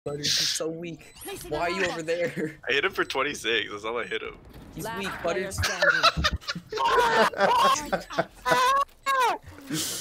Butters is so weak. Why are you over there? I hit him for 26. That's all I hit him. He's Last weak, player Butters. standing.